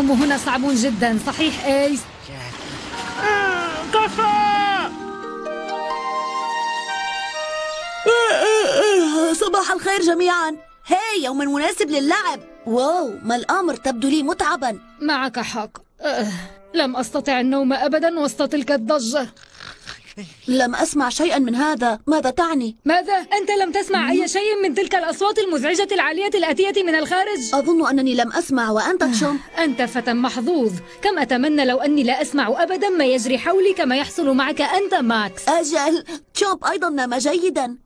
النوم هنا صعب جدا، صحيح إيس؟ كفى! صباح الخير جميعا. هاي يوم مناسب للعب. واو، ما الأمر؟ تبدو لي متعبا. معك حق. لم أستطع النوم أبدا وسط تلك الضجة. لم أسمع شيئا من هذا. ماذا تعني؟ ماذا؟ أنت لم تسمع أي شيء من تلك الأصوات المزعجة العالية الآتية من الخارج؟ أظن أنني لم أسمع. وأنت تشوم؟ أنت فتى محظوظ. كم أتمنى لو أني لا أسمع أبدا ما يجري حولي كما يحصل معك أنت ماكس. أجل، تشوب أيضا نام جيدا.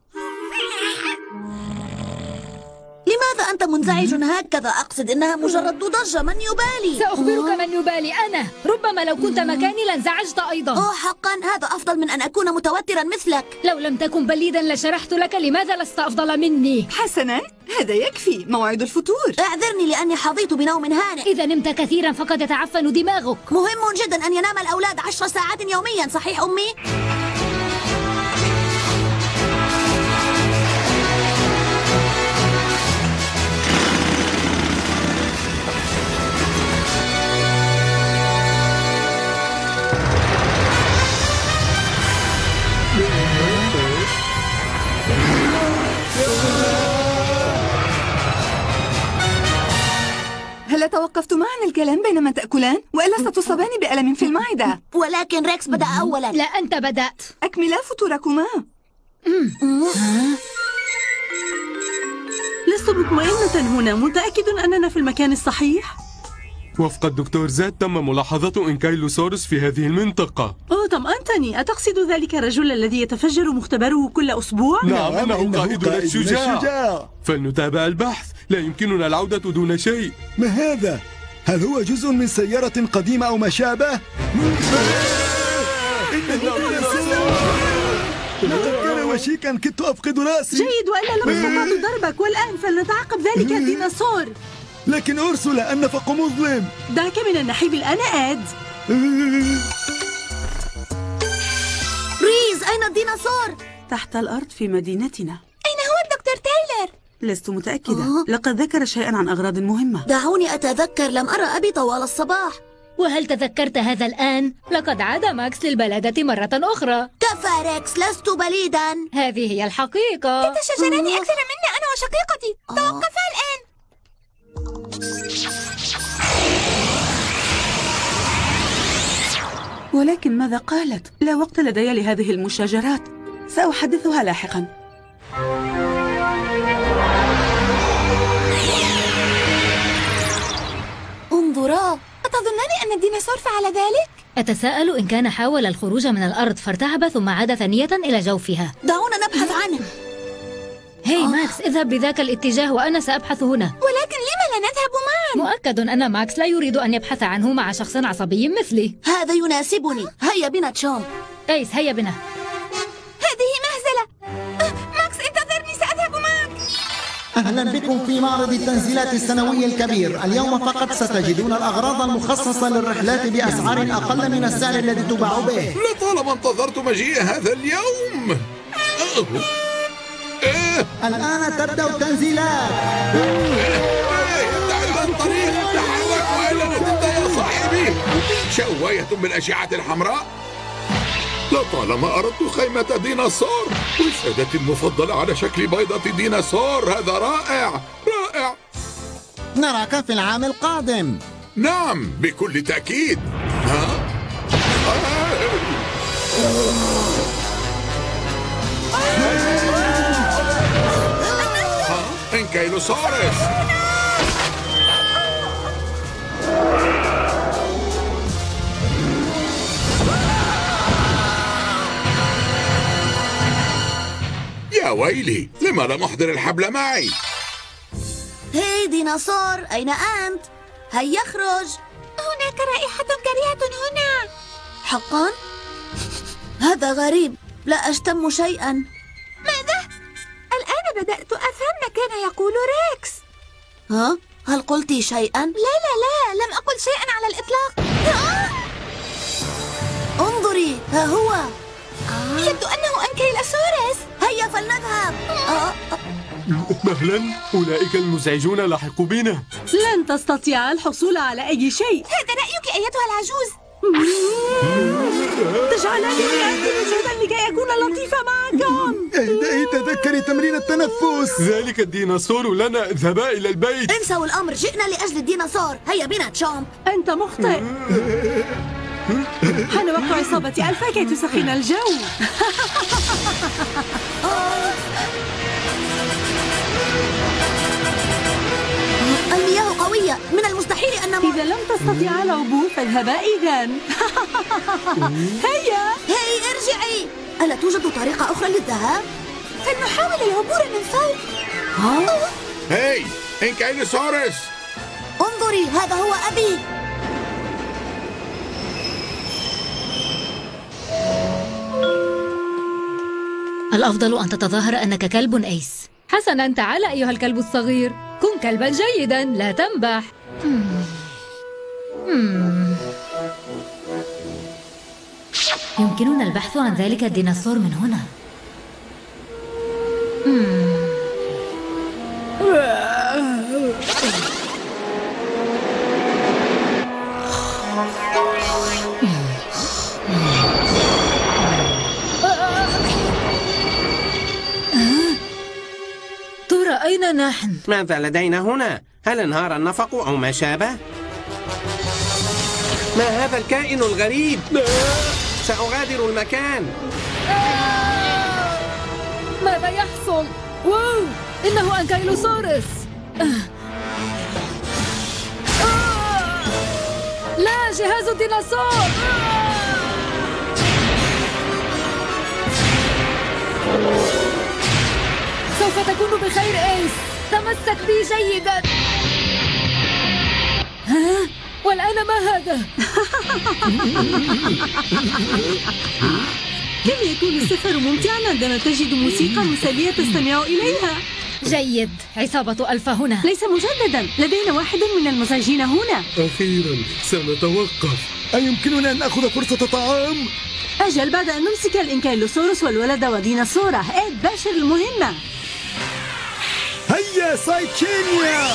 لماذا أنت منزعج هكذا؟ أقصد إنها مجرد ضجة، من يبالي؟ سأخبرك من يبالي أنا. ربما لو كنت مكاني لانزعجت أيضا. حقا هذا أفضل من أن أكون متوترا مثلك. لو لم تكن بليدا لشرحت لك لماذا لست أفضل مني. حسنا، هذا يكفي. موعد الفطور. اعذرني لأني حظيت بنوم هانئ. إذا نمت كثيرا فقد يتعفن دماغك. مهم جدا أن ينام الأولاد 10 ساعات يوميا، صحيح أمي؟ هل توقفتما عن الكلام بينما تأكلان؟ وإلا ستصابان بألم في المعدة. ولكن ريكس بدأ أولا. لا، أنت بدأت. أكملا فطوركما. لست مطمئنة هنا. متأكد أننا في المكان الصحيح؟ وفق الدكتور زاد تم ملاحظة إنكايلوسورس في هذه المنطقة. طمأنتني. أتقصد ذلك الرجل الذي يتفجر مختبره كل أسبوع؟ نعم، إنه قائدنا الشجاع. فلنتابع البحث. لا يمكننا العودة دون شيء. ما هذا؟ هل هو جزء من سيارة قديمة أو ما شابه؟ لقد كان وشيكا، كدت أفقد رأسي. جيد، وإلا لم استطعت ضربك. والآن فلنتعقب ذلك الديناصور. لكن أرسل، النفق مظلم. دعك من النحيب الآن آد. ريز، أين الديناصور؟ تحت الأرض في مدينتنا. أين هو الدكتور تايلر؟ لست متأكدة. لقد ذكر شيئا عن أغراض مهمة. دعوني أتذكر، لم أرى أبي طوال الصباح. وهل تذكرت هذا الآن؟ لقد عاد ماكس للبلدة مرة أخرى. كفى ريكس، لست بليدا. هذه هي الحقيقة. تشجراني أكثر منا أنا وشقيقتي. توقفا الآن. ولكن ماذا قالت؟ لا وقت لدي لهذه المشاجرات. سأحدثها لاحقا. انظرا، أتظنان أن الديناصور فعل ذلك؟ أتساءل إن كان حاول الخروج من الأرض فارتعب ثم عاد ثانية إلى جوفها. دعونا نبحث عنه. هاي ماكس، اذهب بذاك الاتجاه وأنا سأبحث هنا. ولكن لما لا نذهب معا؟ مؤكد أن ماكس لا يريد أن يبحث عنه مع شخص عصبي مثلي. هذا يناسبني. هيا بنا تشوم. إيس، هيا بنا. هذه مهزلة. ماكس انتظرني، سأذهب معك. أهلا بكم في معرض التنزيلات السنوي الكبير. اليوم فقط ستجدون الأغراض المخصصة للرحلات بأسعار أقل من السعر الذي تباع به. لطالما انتظرت مجيء هذا اليوم. الآن تبدأ التنزيلات. ابتعد عن الطريق، تحرك وإلا ندمت يا صاحبي. شواية بالأشعة الحمراء. لطالما أردت خيمة ديناصور، وسادتي المفضلة على شكل بيضة ديناصور. هذا رائع رائع. نراك في العام القادم. نعم، بكل تأكيد. إنكايلوسورس. يا ويلي، لما لم أحضر الحبل معي؟ هاي ديناصور، أين أنت؟ هيا اخرج. هناك رائحة كريهة هنا. حقا؟ هذا غريب، لا أشتم شيئا. ماذا؟ الآن بدأت أفهم ما كان يقول ريكس. هل قلت شيئا؟ لا، لم أقل شيئا على الإطلاق. انظري، ها هو. يبدو أنه أنكيلوسورس. هيا فلنذهب. مهلا، أولئك المزعجون لحقوا بنا. لن تستطيع الحصول على أي شيء. هذا رأيك أيتها العجوز؟ تجعلني أبذل جهدا لكي أكون لطيفة معكم. اهدئي، تذكري تمرين التنفس. ذلك الديناصور لنا، اذهبا إلى البيت. انسوا الأمر، جئنا لأجل الديناصور. هيا بنا تشامب. أنت مخطئ. حان وقت عصابة ألفا كي تسخن الجو. المياه قوية، من المستحيل أن نمر. إذا لم تستطيع العبور فاذهبا إذن. هيا ارجعي. ألا توجد طريقة أخرى للذهاب؟ فلنحاول العبور من فوق. هاي إنكايلوسورس، انظري، هذا هو أبي. الأفضل أن تتظاهر أنك كلب أيس. حسناً، تعال أيها الكلب الصغير، كن كلباً جيداً، لا تنبح. يمكننا البحث عن ذلك الديناصور من هنا. ترى أين نحن؟ ماذا لدينا هنا؟ هل انهار النفق أو ما شابه؟ ما هذا الكائن الغريب؟ سأغادر المكان. ماذا يحصل؟ واو، إنه أنكايلوسورس. لا، جهاز الديناصور. سوف تكون بخير أيس، تمسك بي جيدا. والآن ما هذا؟ كم يكون السفر ممتعا عندما تجد موسيقى مسلية تستمع إليها. جيد، عصابة ألفا هنا. ليس مجددا، لدينا واحد من المزعجين هنا. أخيرا سنتوقف. أيمكننا أن نأخذ فرصة طعام؟ أجل، بعد أن نمسك الإنكايلوسورس والولد وديناصوره. إيد، باشر المهمة. هيا سايكينيا.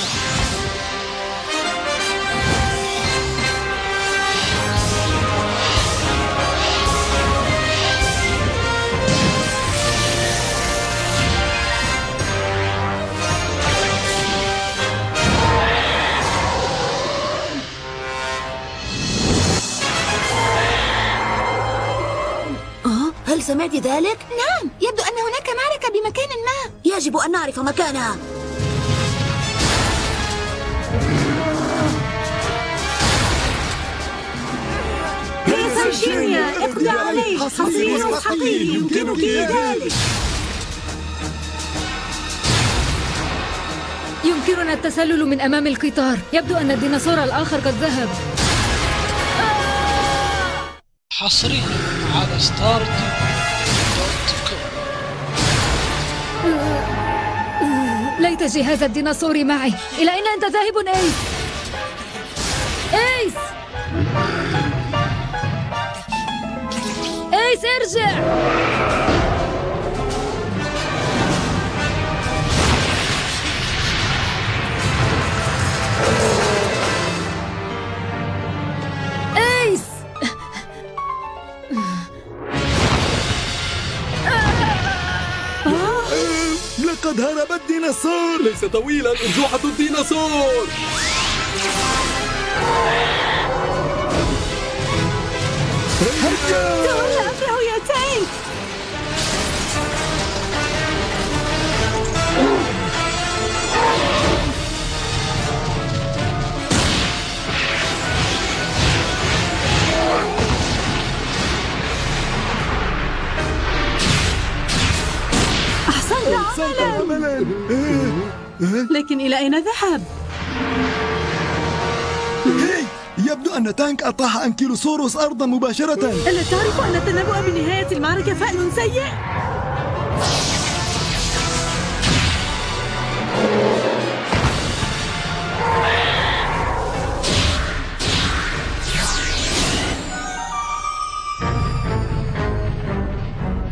هل سمعت ذلك؟ نعم، يبدو أن هناك معركة بمكان ما. يجب أن نعرف مكانها. هيا سايكينيا، اقضي عليه. حصير حقير، يمكنك ذلك. يمكننا التسلل من أمام القطار. يبدو أن الديناصور الآخر قد ذهب. حصريا على ستار. ليت جهاز الديناصور معي. إلى أين أنت ذاهب أيس؟ أيس! أيس، ارجع! أيس! لقد هرب الديناصور. ليس طويلا، أرجوحة الديناصور. تولى أمره يا تانك. أحسنت عملا. لكن إلى أين ذهب؟ هاي، يبدو أن تانك أطاح أنكيلوسوروس أرضا مباشرة. ألا تعرف أن التنبؤ بنهاية المعركة فعل سيء؟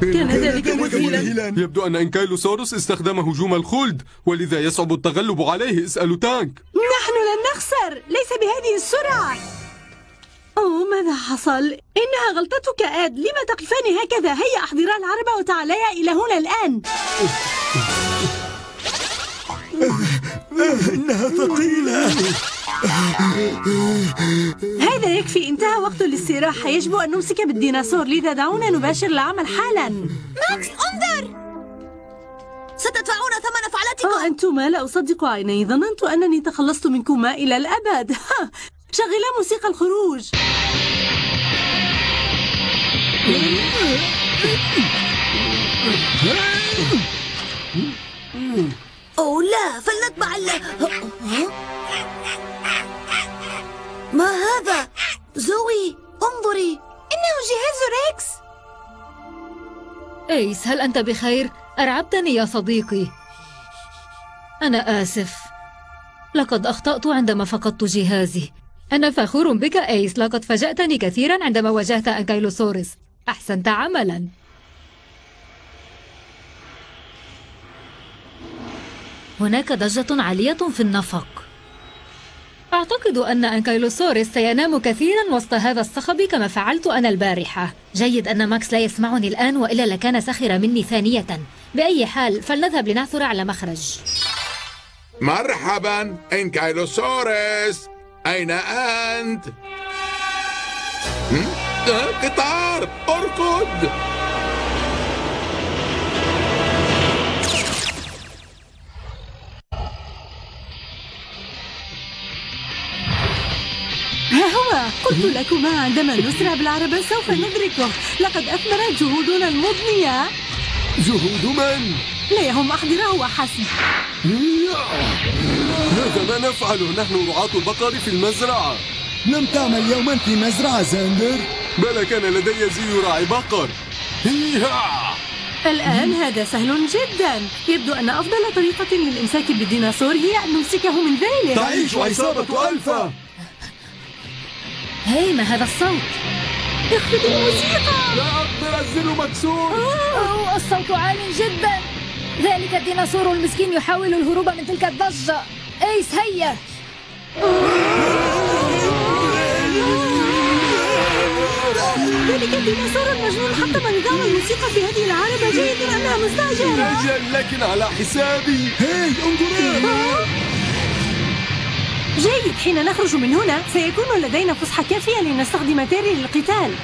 كان ذلك مثيرا. يبدو أن إنكايلوسورس استخدم هجوم الخلد، ولذا يصعب التغلب عليه. اسألوا تانك. نحن لن نخسر، ليس بهذه السرعة. أوه، ماذا حصل؟ إنها غلطتك آد، لما تقفان هكذا؟ هيا أحضرا العربة وتعاليا إلى هنا الآن. إنها ثقيلة. هذا يكفي، انتهى وقت الاستراحة. يجب أن نمسك بالديناصور، لذا دعونا نباشر العمل حالا. ماكس انظر، ستدفعون ثمن فعلتكم. أنتما، لا أصدق عيني، ظننت أنني تخلصت منكما إلى الأبد. شغلا موسيقى الخروج. أوه لا، فلنتبع ما هذا؟ زوي، انظري، إنه جهاز ريكس. إيس، هل أنت بخير؟ أرعبتني يا صديقي. أنا آسف، لقد أخطأت عندما فقدت جهازي. أنا فخور بك إيس، لقد فاجأتني كثيرا عندما واجهت أنكايلوسورس. أحسنت عملا. هناك ضجة عالية في النفق. أعتقد أن أنكايلوسورس سينام كثيرا وسط هذا الصخب كما فعلت أنا البارحة. جيد أن ماكس لا يسمعني الآن، وإلا لكان سخر مني ثانية. بأي حال، فلنذهب لنعثر على مخرج. مرحبا إنكايلوسورس، أين أنت؟ قطار، اركض. ها هو، قلت لكما عندما نسرع بالعربة سوف ندركه. لقد أثمرت جهودنا المضنية. جهود من؟ لا يهم، أحضره وحسب. هذا ما نفعله، نحن رعاة البقر في المزرعة. لم تعمل يوما في مزرعة زاندر؟ بلى، كان لدي زي راعي بقر. الآن هذا سهل جدا. يبدو أن أفضل طريقة للإمساك بالديناصور هي أن نمسكه من ذيله. تعيش عصابة ألفا. هاي، ما هذا الصوت؟ اخفض الموسيقى. لا أقدر، الزر مكسور. أوه، الصوت عال جدا. ذلك الديناصور المسكين يحاول الهروب من تلك الضجة. إيس، هيا. ذلك الديناصور المجنون حطم نظام الموسيقى في هذه العربة. جيد أنها مستعجلة. أجل، لكن على حسابي. هاي، انظروا. جيد، حين نخرج من هنا سيكون لدينا فسحة كافية لنستخدم تيري للقتال.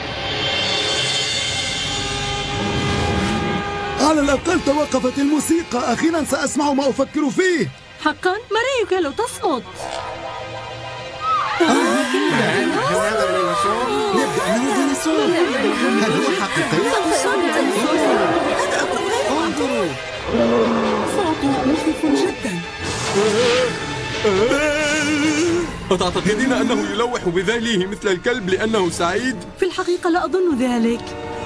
على الأقل توقفت الموسيقى. أخيرا سأسمع ما أفكر فيه. حقا؟ ما رأيك لو تصمت؟ هذا الديناصور يبدو أنه ديناصور. هل هو حقيقي؟ انظروا، صوته مخيف جدا. أتعتقدين أنه يلوح بذيله مثل الكلب لأنه سعيد؟ في الحقيقة لا أظن ذلك.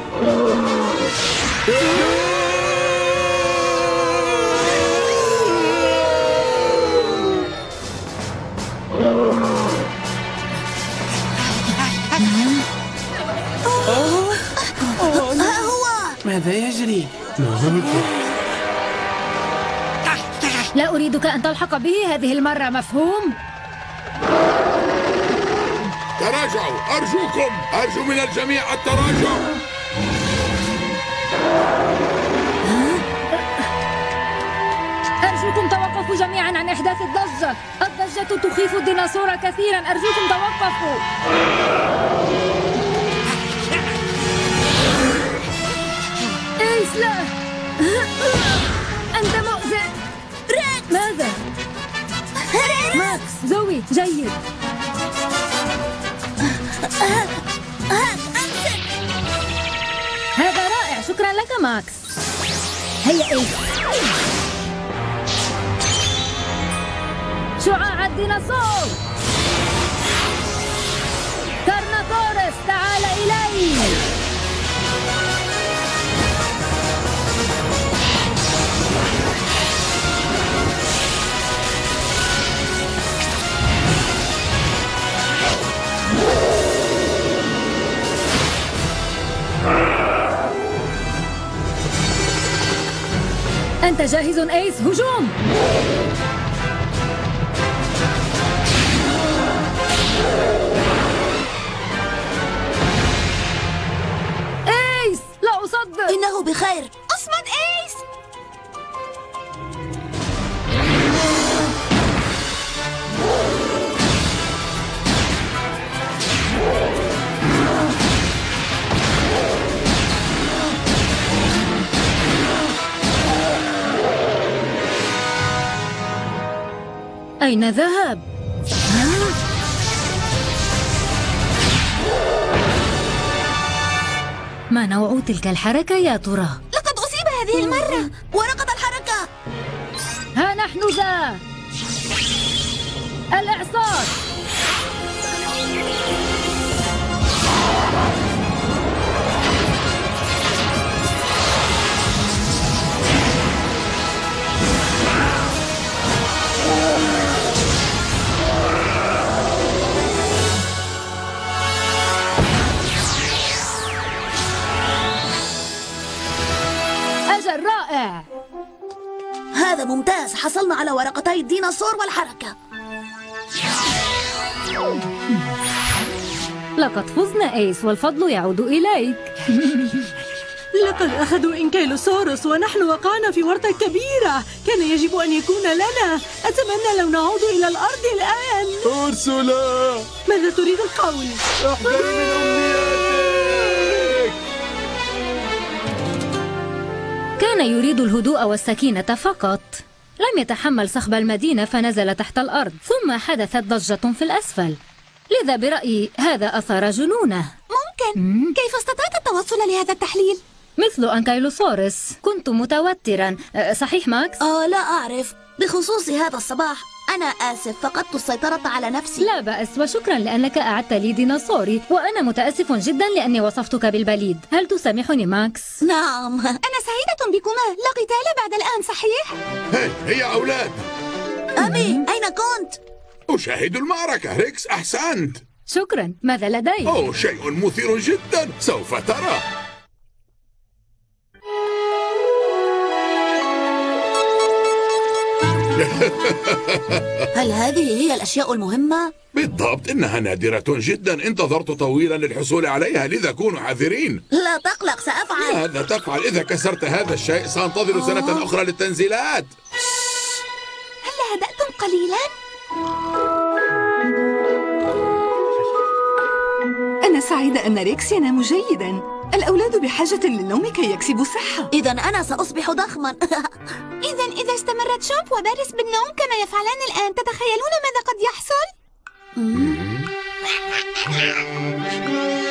ها هو. ماذا يجري؟ لا أريدك أن تلحق به هذه المرة، مفهوم؟ تراجعوا، أرجوكم، أرجو من الجميع التراجع. أرجوكم توقفوا جميعا عن إحداث الضجة. الضجة تخيف الديناصور كثيرا. أرجوكم توقفوا. إيس، لا. أنت مؤذي. ماذا؟ ماكس، زوي، جيد. هذا رائع، شكرا لك ماكس. هيا إيس. شعاع الديناصور. كارناتورس، تعال إلي. أنت جاهز أيس؟ هجوم! أيس! لا أصدق! إنه بخير. اصمد أيس! أين ذهب؟ ما نوع تلك الحركة يا ترى؟ لقد أصيب هذه المرة ورقد الحركة. ها نحن ذا الإعصار. أجل رائع. هذا ممتاز، حصلنا على ورقتي الديناصور والحركة. لقد فزنا أيس والفضل يعود إليك. لقد أخذوا إنكيلوسوروس ونحن وقعنا في ورطة كبيرة. كان يجب أن يكون لنا. أتمنى لو نعود إلى الأرض الآن. أرسلا، ماذا تريد القول؟ احذري من أمنياتك. كان يريد الهدوء والسكينة فقط. لم يتحمل صخب المدينة فنزل تحت الأرض، ثم حدثت ضجة في الأسفل. لذا برأيي هذا أثار جنونه. ممكن. كيف استطعت التوصل لهذا التحليل؟ مثل أنكيلوسورس. كنت متوترا. صحيح ماكس؟ لا أعرف. بخصوص هذا الصباح أنا آسف، فقدت السيطرة على نفسي. لا بأس، وشكرا لأنك أعدت لي ديناصوري، وأنا متأسف جدا لأني وصفتك بالبليد. هل تسامحني ماكس؟ نعم. أنا سعيدة بكما. لا قتال بعد الآن، صحيح؟ هيا أولاد. أبي، أين كنت؟ أشاهد المعركة. ريكس، أحسنت. شكرا. ماذا لديك؟ أوه، شيء مثير جدا، سوف ترى. هل هذه هي الأشياء المهمة؟ بالضبط، إنها نادرة جدا. انتظرت طويلا للحصول عليها، لذا كونوا حذرين. لا تقلق، سأفعل. ماذا تفعل؟ إذا كسرت هذا الشيء سأنتظر سنة أخرى للتنزيلات. هل هدأتم قليلا؟ أنا سعيدة أن ريكس ينام جيدا. الأولاد بحاجة للنوم كي يكسبوا صحة. إذا أنا سأصبح ضخما. إذا استمرت شوب وبارس بالنوم كما يفعلان الآن، تتخيلون ماذا قد يحصل؟